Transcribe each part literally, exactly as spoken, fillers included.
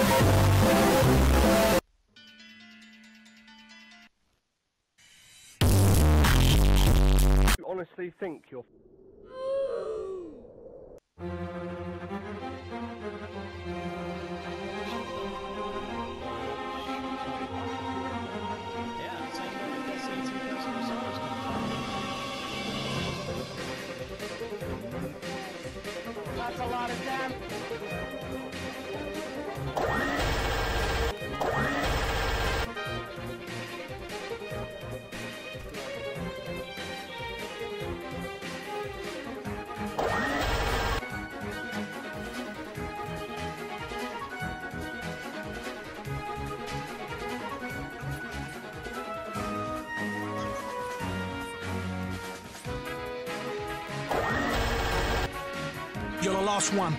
Honestly think you're Yeah, same way with Destiny two Personal Souls. that's a lot of damage. You're the last one.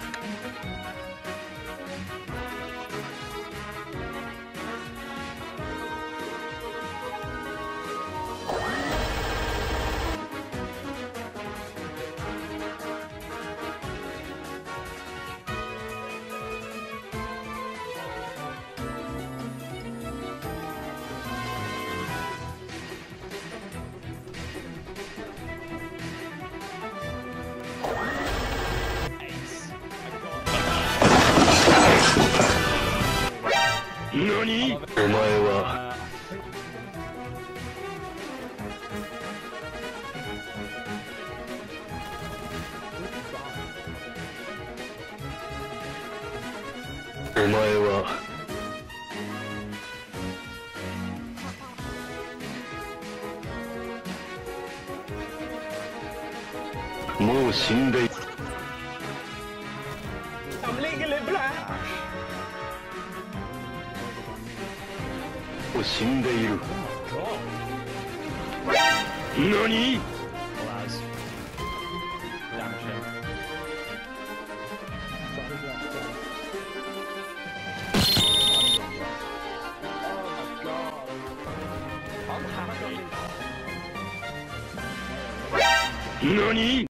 NANI?! お前は お前は もう死んでいる I'm legally black. もう死んでいる NANI?! NANI?! Well, that was damaging. Oh my god. I'm happy. NANI?!